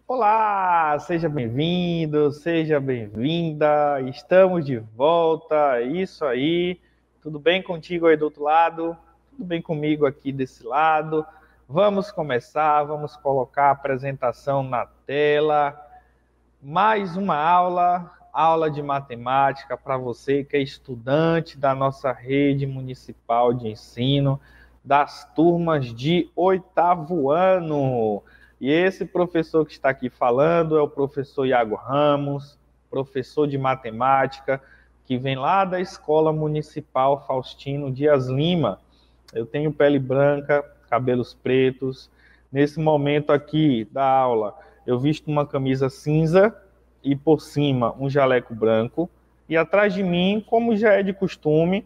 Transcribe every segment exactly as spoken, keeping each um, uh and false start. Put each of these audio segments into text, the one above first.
Olá, seja bem-vindo, seja bem-vinda. Estamos de volta. Isso aí. Tudo bem contigo aí do outro lado? Tudo bem comigo aqui desse lado? Vamos começar, vamos colocar a apresentação na tela. Mais uma aula, aula de matemática para você que é estudante da nossa rede municipal de ensino, das turmas de oitavo ano. E esse professor que está aqui falando é o professor Iago Ramos, professor de matemática, que vem lá da Escola Municipal Faustino Dias Lima. Eu tenho pele branca, cabelos pretos. Nesse momento aqui da aula, eu visto uma camisa cinza e por cima um jaleco branco. E atrás de mim, como já é de costume,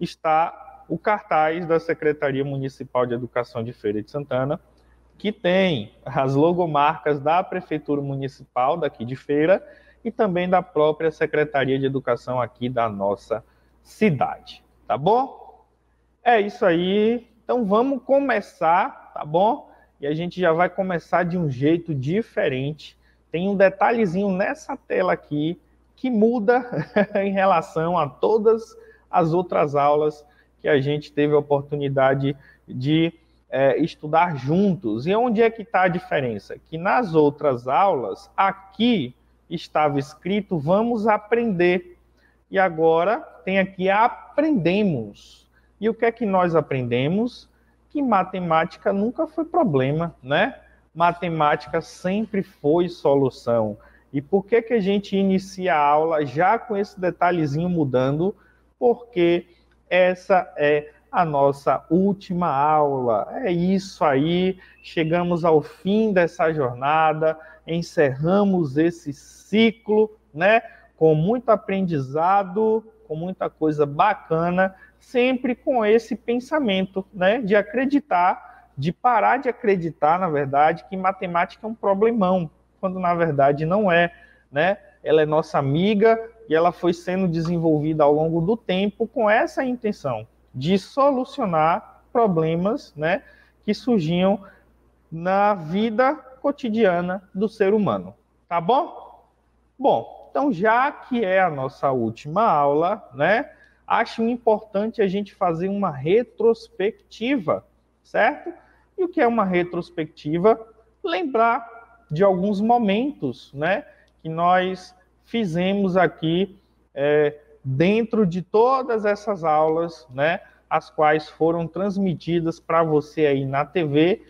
está o cartaz da Secretaria Municipal de Educação de Feira de Santana, que tem as logomarcas da Prefeitura Municipal daqui de Feira e também da própria Secretaria de Educação aqui da nossa cidade. Tá bom? É isso aí. Então vamos começar, tá bom? E a gente já vai começar de um jeito diferente. Tem um detalhezinho nessa tela aqui que muda em relação a todas as outras aulas que a gente teve a oportunidade de é, estudar juntos. E onde é que está a diferença? Que nas outras aulas, aqui estava escrito vamos aprender. E agora tem aqui aprendemos. E o que é que nós aprendemos? Que matemática nunca foi problema, né? Matemática sempre foi solução. E por que que a gente inicia a aula já com esse detalhezinho mudando? Porque essa é a nossa última aula. É isso aí, chegamos ao fim dessa jornada, encerramos esse ciclo, né? Com muito aprendizado, com muita coisa bacana, sempre com esse pensamento, né, de acreditar, de parar de acreditar, na verdade, que matemática é um problemão, quando na verdade não é, né? Ela é nossa amiga e ela foi sendo desenvolvida ao longo do tempo com essa intenção de solucionar problemas, né, que surgiam na vida cotidiana do ser humano. Tá bom? Bom, então já que é a nossa última aula, né, acho importante a gente fazer uma retrospectiva, certo? E o que é uma retrospectiva? Lembrar de alguns momentos, né, que nós fizemos aqui é, dentro de todas essas aulas, né, as quais foram transmitidas para você aí na T V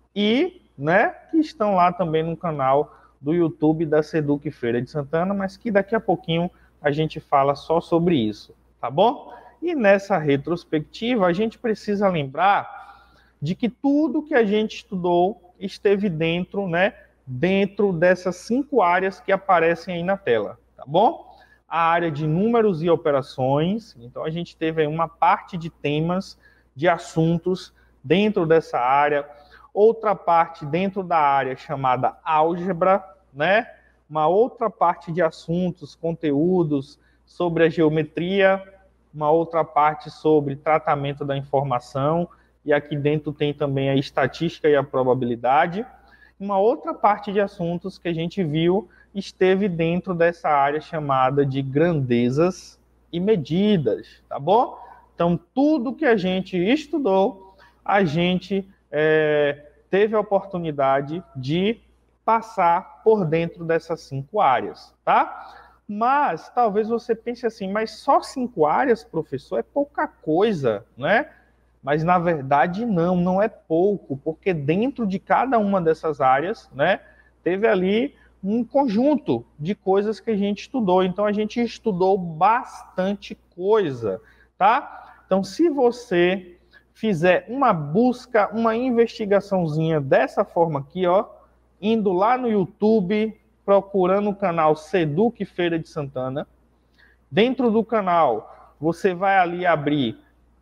e, né, que estão lá também no canal do YouTube da Seduc Feira de Santana, mas que daqui a pouquinho a gente fala só sobre isso, tá bom? E nessa retrospectiva, a gente precisa lembrar de que tudo que a gente estudou esteve dentro, né, dentro dessas cinco áreas que aparecem aí na tela, tá bom? A área de números e operações, então a gente teve aí uma parte de temas, de assuntos dentro dessa área, outra parte dentro da área chamada álgebra, né? Uma outra parte de assuntos, conteúdos sobre a geometria, uma outra parte sobre tratamento da informação, e aqui dentro tem também a estatística e a probabilidade. Uma outra parte de assuntos que a gente viu esteve dentro dessa área chamada de grandezas e medidas, tá bom? Então, tudo que a gente estudou, a gente é, teve a oportunidade de passar por dentro dessas cinco áreas, tá? Mas talvez você pense assim, mas só cinco áreas, professor, é pouca coisa, né? Mas na verdade não, não é pouco, porque dentro de cada uma dessas áreas, né, teve ali um conjunto de coisas que a gente estudou. Então a gente estudou bastante coisa, tá? Então se você fizer uma busca, uma investigaçãozinha dessa forma aqui, ó, indo lá no YouTube, procurando o canal Seduc Feira de Santana. Dentro do canal, você vai ali abrir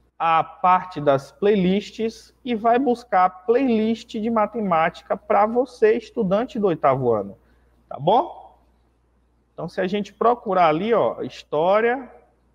a parte das playlists e vai buscar a playlist de matemática para você, estudante do oitavo ano. Tá bom? Então, se a gente procurar ali, ó, história,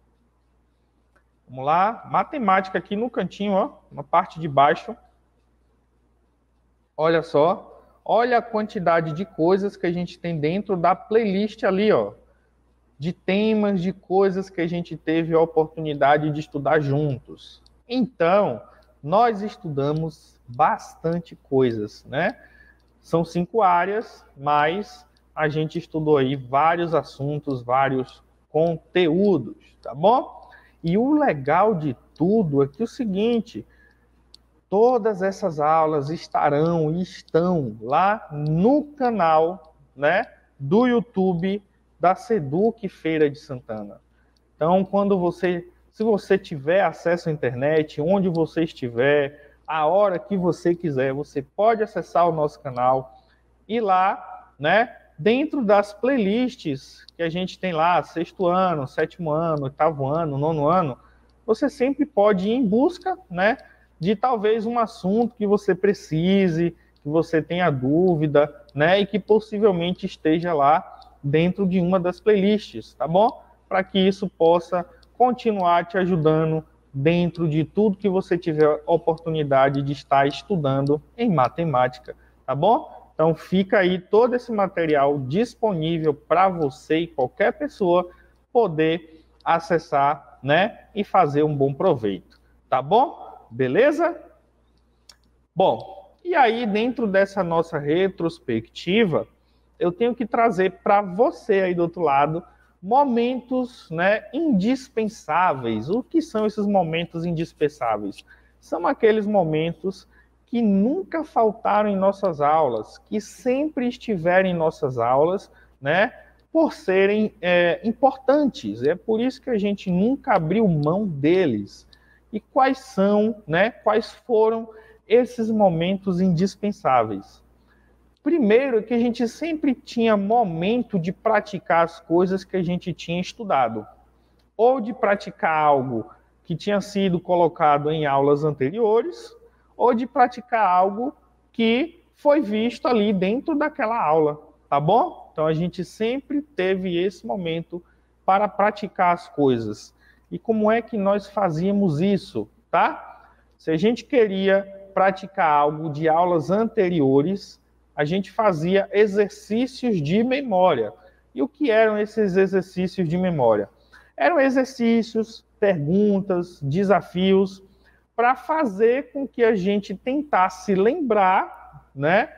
vamos lá, matemática aqui no cantinho, ó, na parte de baixo. Olha só, Olha a quantidade de coisas que a gente tem dentro da playlist ali, ó, de temas, de coisas que a gente teve a oportunidade de estudar juntos. Então, nós estudamos bastante coisas, né? São cinco áreas, mas a gente estudou aí vários assuntos, vários conteúdos, tá bom? E o legal de tudo é que é o seguinte, todas essas aulas estarão e estão lá no canal, né, do YouTube da Seduc Feira de Santana. Então, quando você, se você tiver acesso à internet, onde você estiver, a hora que você quiser, você pode acessar o nosso canal e lá, né, dentro das playlists que a gente tem lá, sexto ano, sétimo ano, oitavo ano, nono ano, você sempre pode ir em busca, né, de talvez um assunto que você precise, que você tenha dúvida, né, e que possivelmente esteja lá dentro de uma das playlists, tá bom? Para que isso possa continuar te ajudando dentro de tudo que você tiver oportunidade de estar estudando em matemática, tá bom? Então fica aí todo esse material disponível para você e qualquer pessoa poder acessar, né, e fazer um bom proveito, tá bom? Beleza? Bom, e aí dentro dessa nossa retrospectiva, eu tenho que trazer para você aí do outro lado momentos, né, indispensáveis. O que são esses momentos indispensáveis? São aqueles momentos que nunca faltaram em nossas aulas, que sempre estiveram em nossas aulas, né, por serem é, importantes. É por isso que a gente nunca abriu mão deles. E quais são, né, quais foram esses momentos indispensáveis? Primeiro, que a gente sempre tinha momento de praticar as coisas que a gente tinha estudado, ou de praticar algo que tinha sido colocado em aulas anteriores, ou de praticar algo que foi visto ali dentro daquela aula, tá bom? Então a gente sempre teve esse momento para praticar as coisas. E como é que nós fazíamos isso, tá? Se a gente queria praticar algo de aulas anteriores, a gente fazia exercícios de memória. E o que eram esses exercícios de memória? Eram exercícios, perguntas, desafios, para fazer com que a gente tentasse lembrar, né,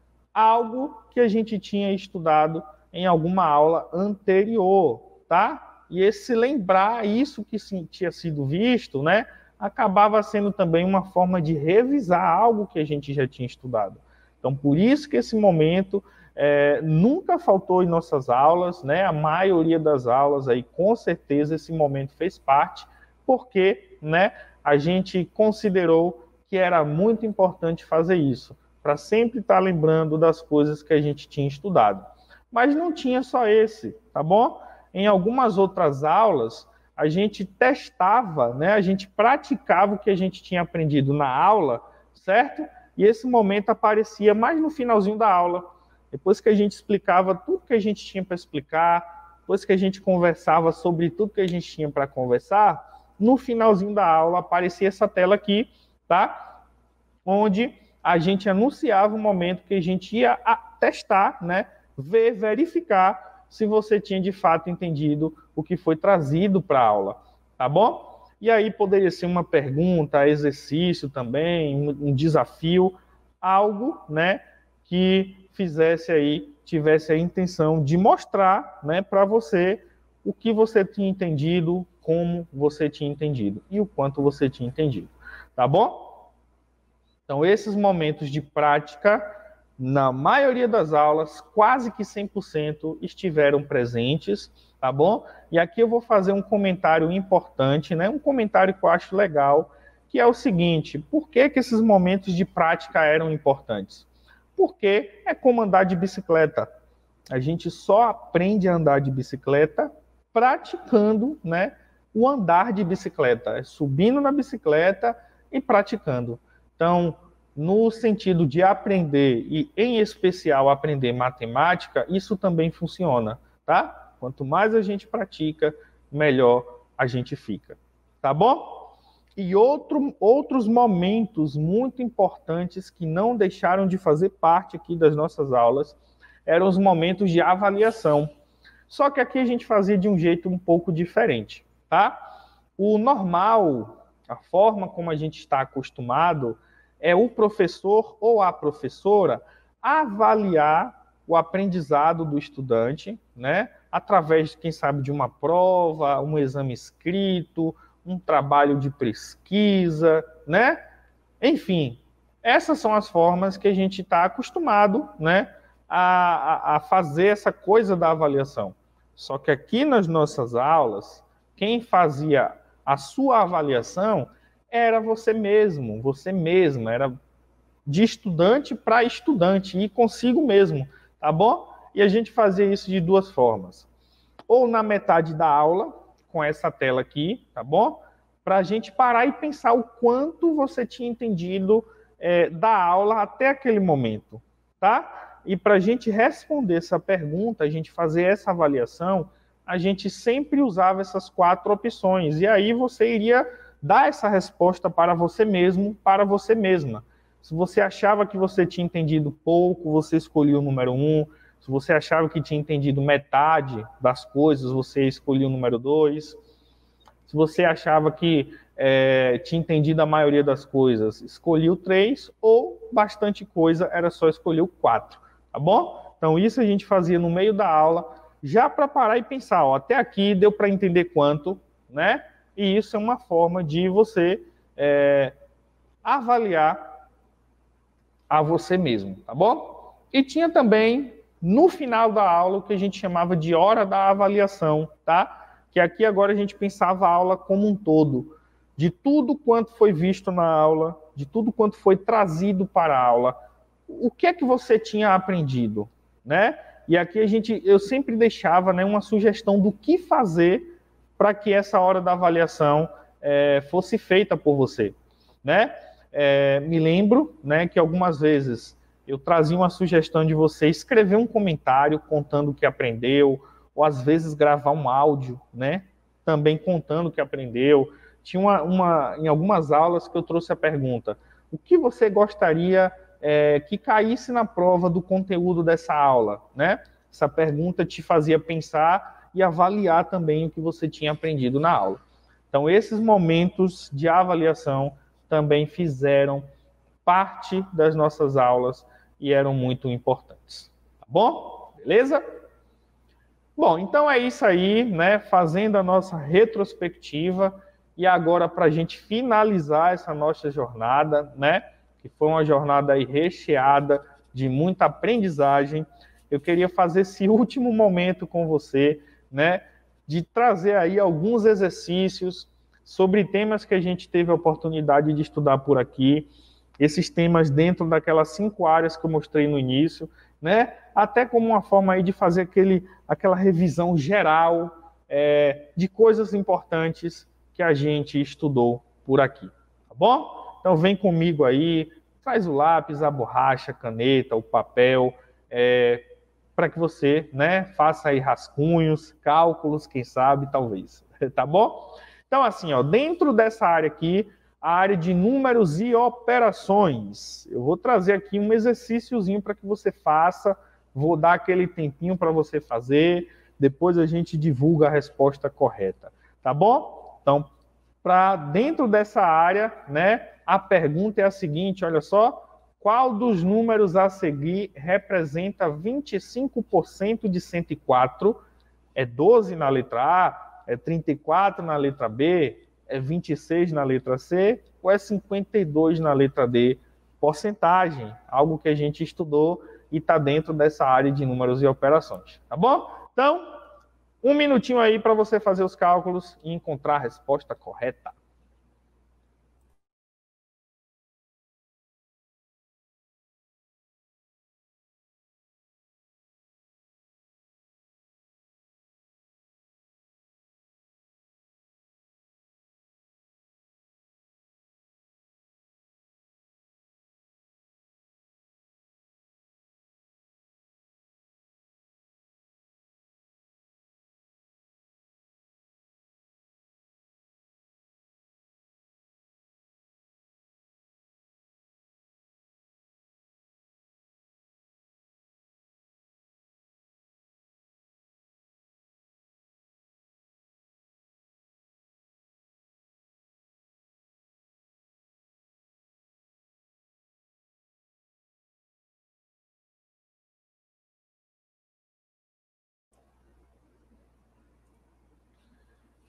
algo que a gente tinha estudado em alguma aula anterior, tá? E esse lembrar isso que tinha sido visto, né, acabava sendo também uma forma de revisar algo que a gente já tinha estudado. Então, por isso que esse momento é, nunca faltou em nossas aulas, né? A maioria das aulas aí, com certeza, esse momento fez parte, porque, né, a gente considerou que era muito importante fazer isso, para sempre estar lembrando das coisas que a gente tinha estudado. Mas não tinha só esse, tá bom? Em algumas outras aulas, a gente testava, né? A gente praticava o que a gente tinha aprendido na aula, certo? E esse momento aparecia mais no finalzinho da aula, depois que a gente explicava tudo que a gente tinha para explicar, depois que a gente conversava sobre tudo que a gente tinha para conversar, no finalzinho da aula aparecia essa tela aqui, tá? Onde a gente anunciava o momento que a gente ia testar, né? Ver, verificar se você tinha de fato entendido o que foi trazido para a aula, tá bom? E aí poderia ser uma pergunta, exercício também, um desafio, algo, né, que fizesse aí, tivesse a intenção de mostrar, né, para você o que você tinha entendido, como você tinha entendido e o quanto você tinha entendido, tá bom? Então esses momentos de prática, na maioria das aulas, quase que cem por cento estiveram presentes, tá bom? E aqui eu vou fazer um comentário importante, né? Um comentário que eu acho legal, que é o seguinte: por que que esses momentos de prática eram importantes? Porque é como andar de bicicleta. A gente só aprende a andar de bicicleta praticando, né, o andar de bicicleta, é subindo na bicicleta e praticando. Então, no sentido de aprender, e em especial aprender matemática, isso também funciona, tá? Quanto mais a gente pratica, melhor a gente fica. Tá bom? E outro, outros momentos muito importantes que não deixaram de fazer parte aqui das nossas aulas eram os momentos de avaliação. Só que aqui a gente fazia de um jeito um pouco diferente, tá? O normal, a forma como a gente está acostumado, é o professor ou a professora avaliar o aprendizado do estudante, né? Através, quem sabe, de uma prova, um exame escrito, um trabalho de pesquisa, né? Enfim, essas são as formas que a gente está acostumado, né, a, a fazer essa coisa da avaliação. Só que aqui nas nossas aulas, quem fazia a sua avaliação era você mesmo, você mesma, era de estudante para estudante e consigo mesmo, tá bom? E a gente fazia isso de duas formas. Ou na metade da aula, com essa tela aqui, tá bom? Para a gente parar e pensar o quanto você tinha entendido é, da aula até aquele momento, tá? E para a gente responder essa pergunta, a gente fazer essa avaliação, a gente sempre usava essas quatro opções. E aí você iria dar essa resposta para você mesmo, para você mesma. Se você achava que você tinha entendido pouco, você escolhia o número um. Se você achava que tinha entendido metade das coisas, você escolhia o número dois. Se você achava que é, tinha entendido a maioria das coisas, escolhia o três. Ou bastante coisa, era só escolher o quatro. Tá bom? Então isso a gente fazia no meio da aula, já para parar e pensar, ó, até aqui deu para entender quanto, né? E isso é uma forma de você é, avaliar a você mesmo, tá bom? E tinha também, no final da aula, o que a gente chamava de hora da avaliação, tá? Que aqui agora a gente pensava a aula como um todo, de tudo quanto foi visto na aula, de tudo quanto foi trazido para a aula, o que é que você tinha aprendido, né? E aqui a gente, eu sempre deixava, né, uma sugestão do que fazer para que essa hora da avaliação é, fosse feita por você, né? É, me lembro, né, que algumas vezes eu trazia uma sugestão de você escrever um comentário contando o que aprendeu, ou às vezes gravar um áudio, né, também contando o que aprendeu. Tinha uma, uma em algumas aulas que eu trouxe a pergunta: o que você gostaria é, que caísse na prova do conteúdo dessa aula, né? Essa pergunta te fazia pensar e avaliar também o que você tinha aprendido na aula. Então, esses momentos de avaliação também fizeram parte das nossas aulas e eram muito importantes. Tá bom? Beleza? Bom, então é isso aí, né? Fazendo a nossa retrospectiva e agora para a gente finalizar essa nossa jornada, né? Que foi uma jornada aí recheada de muita aprendizagem. Eu queria fazer esse último momento com você, né? De trazer aí alguns exercícios sobre temas que a gente teve a oportunidade de estudar por aqui, esses temas dentro daquelas cinco áreas que eu mostrei no início, né? Até como uma forma aí de fazer aquele, aquela revisão geral é, de coisas importantes que a gente estudou por aqui, tá bom? Então vem comigo aí, traz o lápis, a borracha, a caneta, o papel, é, para que você, né, faça aí rascunhos, cálculos, quem sabe, talvez, tá bom? Então, assim, ó, dentro dessa área aqui, a área de números e operações, eu vou trazer aqui um exercíciozinho para que você faça, vou dar aquele tempinho para você fazer, depois a gente divulga a resposta correta, tá bom? Então, para dentro dessa área, né, a pergunta é a seguinte, olha só: qual dos números a seguir representa vinte e cinco por cento de cento e quatro? É doze na letra A? É trinta e quatro na letra B? É vinte e seis na letra C? Ou é cinquenta e dois na letra D? Porcentagem, algo que a gente estudou e está dentro dessa área de números e operações. Tá bom? Então, um minutinho aí para você fazer os cálculos e encontrar a resposta correta.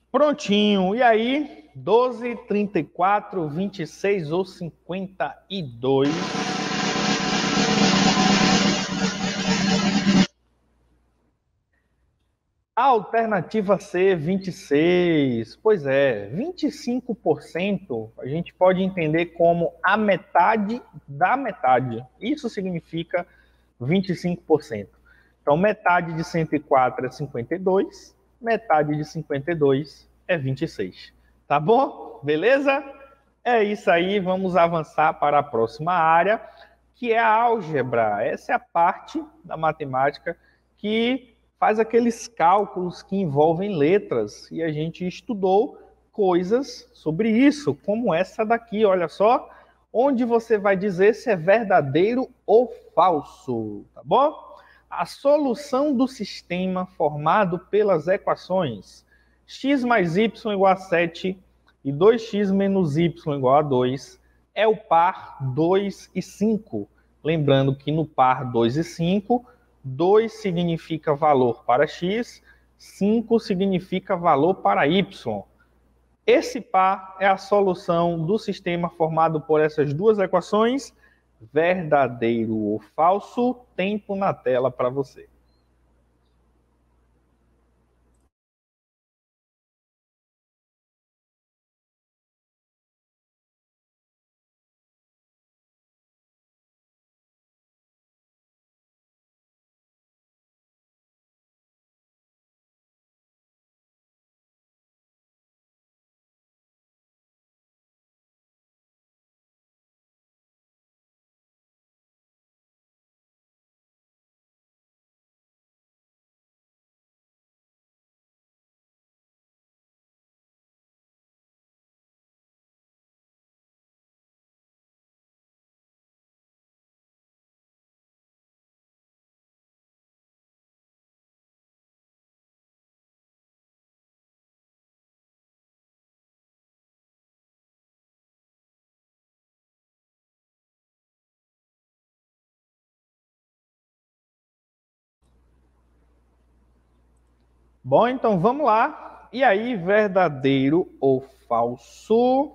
Prontinho. E aí, doze, trinta e quatro, vinte e seis ou cinquenta e dois? A alternativa C, vinte e seis. Pois é, vinte e cinco por cento a gente pode entender como a metade da metade. Isso significa vinte e cinco por cento. Então, metade de cento e quatro é cinquenta e dois, metade de cinquenta e dois é vinte e seis. Tá bom? Beleza? É isso aí, vamos avançar para a próxima área, que é a álgebra. Essa é a parte da matemática que faz aqueles cálculos que envolvem letras, e a gente estudou coisas sobre isso, como essa daqui, olha só, onde você vai dizer se é verdadeiro ou falso, tá bom? A solução do sistema formado pelas equações x mais y igual a sete e dois x menos y igual a dois é o par dois e cinco. Lembrando que no par dois e cinco, dois significa valor para x, cinco significa valor para y. Esse par é a solução do sistema formado por essas duas equações. Verdadeiro ou falso? Tempo na tela para você. Bom, então vamos lá. E aí, verdadeiro ou falso?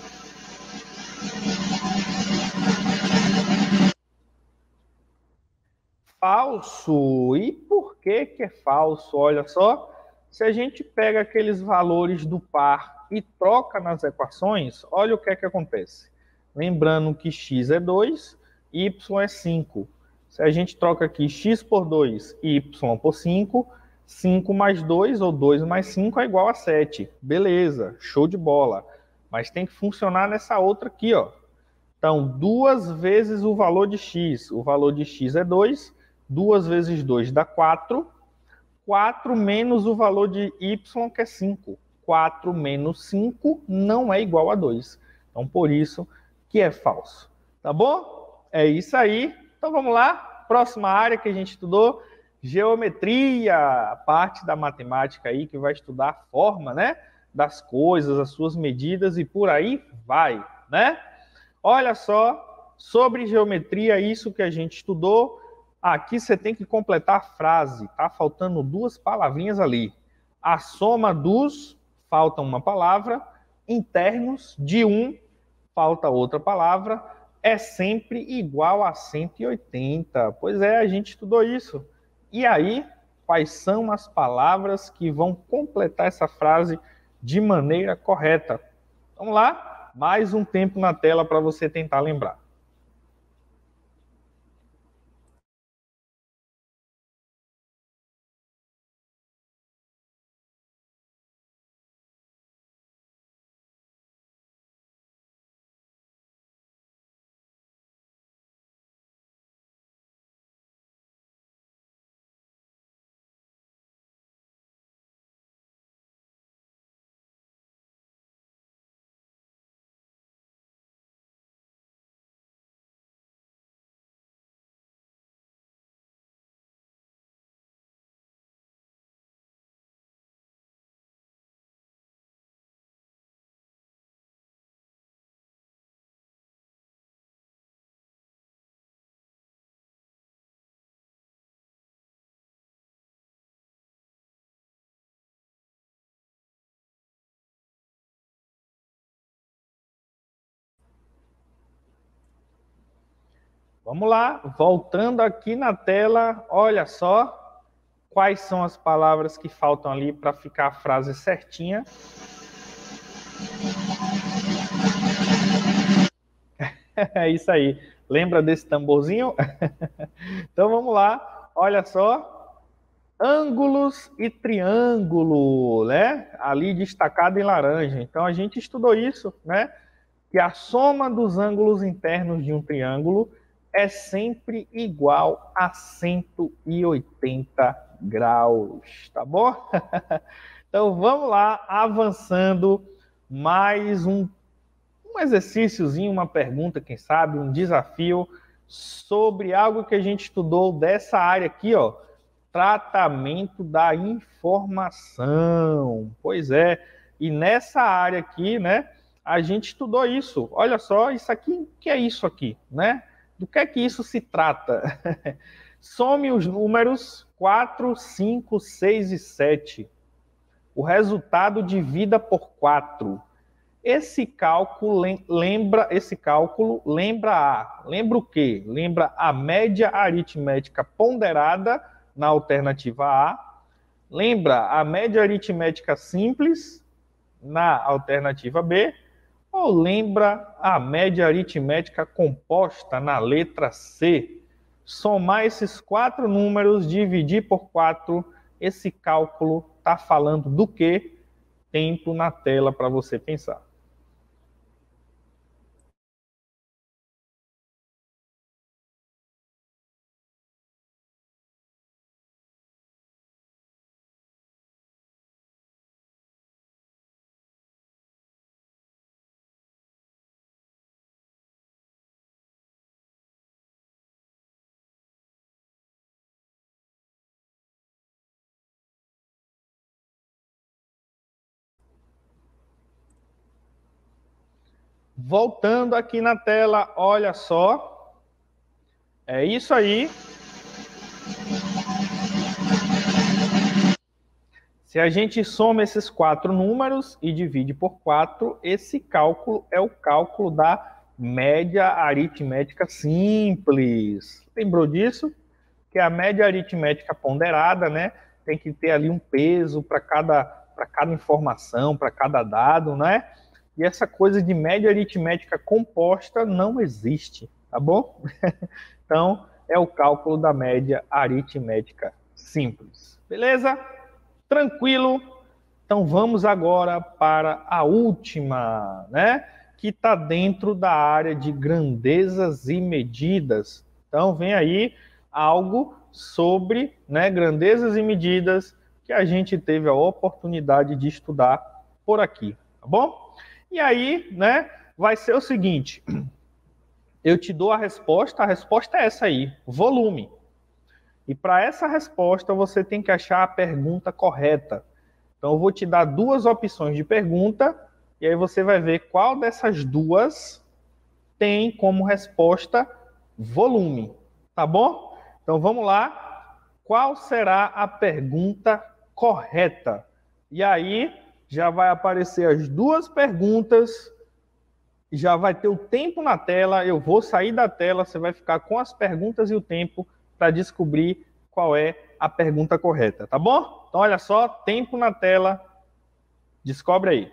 Falso. E por que que é falso? Olha só, se a gente pega aqueles valores do par e troca nas equações, olha o que é que acontece. Lembrando que x é dois, y é cinco. Se a gente troca aqui x por dois e y por cinco, cinco mais dois ou dois mais cinco é igual a sete. Beleza, show de bola. Mas tem que funcionar nessa outra aqui, ó. Então, duas vezes o valor de x. O valor de x é dois. duas vezes dois dá quatro. quatro menos o valor de y, que é cinco. quatro menos cinco não é igual a dois. Então, por isso que é falso. Tá bom? É isso aí. Então, vamos lá. Próxima área que a gente estudou, geometria. A parte da matemática aí que vai estudar a forma, né, das coisas, as suas medidas e por aí vai, né? Olha só, sobre geometria, isso que a gente estudou, aqui você tem que completar a frase, tá faltando duas palavrinhas ali. A soma dos, falta uma palavra, internos de um, falta outra palavra, é sempre igual a cento e oitenta. Pois é, a gente estudou isso. E aí, quais são as palavras que vão completar essa frase de maneira correta? Vamos lá? Mais um tempo na tela para você tentar lembrar. Vamos lá, voltando aqui na tela, olha só quais são as palavras que faltam ali para ficar a frase certinha. É isso aí. Lembra desse tamborzinho? Então vamos lá, olha só. Ângulos e triângulo, né? Ali destacado em laranja. Então a gente estudou isso, né? Que a soma dos ângulos internos de um triângulo é sempre igual a cento e oitenta graus, tá bom? Então vamos lá, avançando mais um, um exercíciozinho, uma pergunta, quem sabe, um desafio sobre algo que a gente estudou dessa área aqui, ó, tratamento da informação. Pois é, e nessa área aqui, né, a gente estudou isso. Olha só, isso aqui, o que é isso aqui, né? Do que é que isso se trata? Some os números quatro, cinco, seis e sete. O resultado divida por quatro. Esse cálculo lembra, esse cálculo lembra a, lembra o quê? Lembra a média aritmética ponderada na alternativa A, lembra a média aritmética simples na alternativa B, ou lembra a média aritmética composta na letra C? Somar esses quatro números, dividir por quatro, esse cálculo está falando do quê? Tempo na tela para você pensar. Voltando aqui na tela, olha só. É isso aí. Se a gente soma esses quatro números e divide por quatro, esse cálculo é o cálculo da média aritmética simples. Lembrou disso? Que a média aritmética ponderada, né, tem que ter ali um peso para cada, para cada informação, para cada dado, né? E essa coisa de média aritmética composta não existe, tá bom? Então, é o cálculo da média aritmética simples. Beleza? Tranquilo? Então, vamos agora para a última, né? Que está dentro da área de grandezas e medidas. Então, vem aí algo sobre, né, grandezas e medidas que a gente teve a oportunidade de estudar por aqui, tá bom? E aí, né, vai ser o seguinte, eu te dou a resposta, a resposta é essa aí, volume. E para essa resposta, você tem que achar a pergunta correta. Então, eu vou te dar duas opções de pergunta, e aí você vai ver qual dessas duas tem como resposta volume, tá bom? Então, vamos lá. Qual será a pergunta correta? E aí, já vai aparecer as duas perguntas, já vai ter o tempo na tela, eu vou sair da tela, você vai ficar com as perguntas e o tempo para descobrir qual é a pergunta correta, tá bom? Então, olha só, tempo na tela, descobre aí.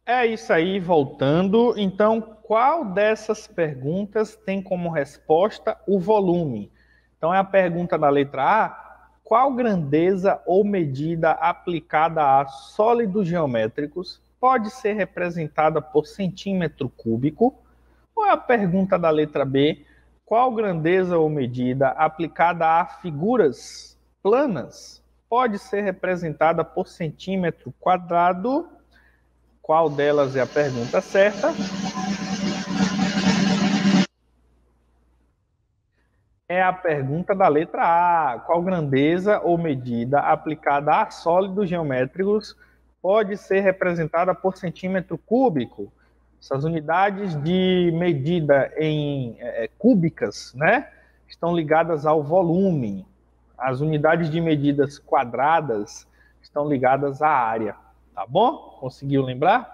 É isso aí, voltando. Então, qual dessas perguntas tem como resposta o volume? Então, é a pergunta da letra A. Qual grandeza ou medida aplicada a sólidos geométricos pode ser representada por centímetro cúbico? Ou é a pergunta da letra B. Qual grandeza ou medida aplicada a figuras planas pode ser representada por centímetro quadrado? Qual delas é a pergunta certa? É a pergunta da letra A. Qual grandeza ou medida aplicada a sólidos geométricos pode ser representada por centímetro cúbico? Essas unidades de medida em é, cúbicas, né, estão ligadas ao volume. As unidades de medidas quadradas estão ligadas à área. Tá bom? Conseguiu lembrar?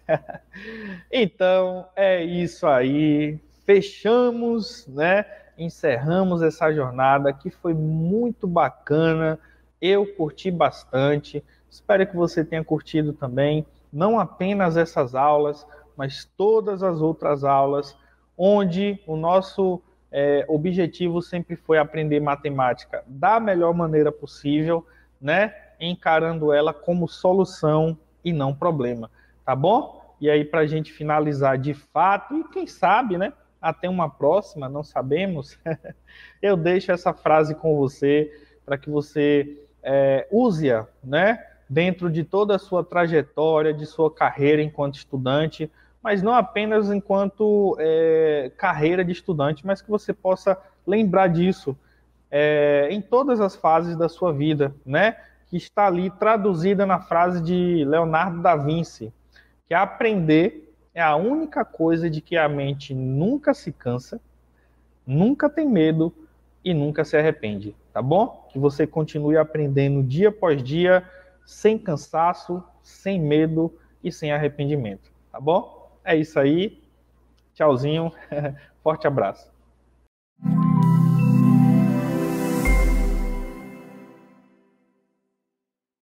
Então, é isso aí. Fechamos, né? Encerramos essa jornada que foi muito bacana. Eu curti bastante. Espero que você tenha curtido também, não apenas essas aulas, mas todas as outras aulas, onde o nosso é, objetivo sempre foi aprender matemática da melhor maneira possível, né? Encarando ela como solução e não problema, tá bom? E aí, para a gente finalizar de fato, e quem sabe, né? Até uma próxima, não sabemos. Eu deixo essa frase com você para que você é, use-a, né? Dentro de toda a sua trajetória, de sua carreira enquanto estudante, mas não apenas enquanto é, carreira de estudante, mas que você possa lembrar disso é, em todas as fases da sua vida, né? Que está ali traduzida na frase de Leonardo da Vinci, que aprender é a única coisa de que a mente nunca se cansa, nunca tem medo e nunca se arrepende, tá bom? Que você continue aprendendo dia após dia, sem cansaço, sem medo e sem arrependimento, tá bom? É isso aí. Tchauzinho. Forte abraço.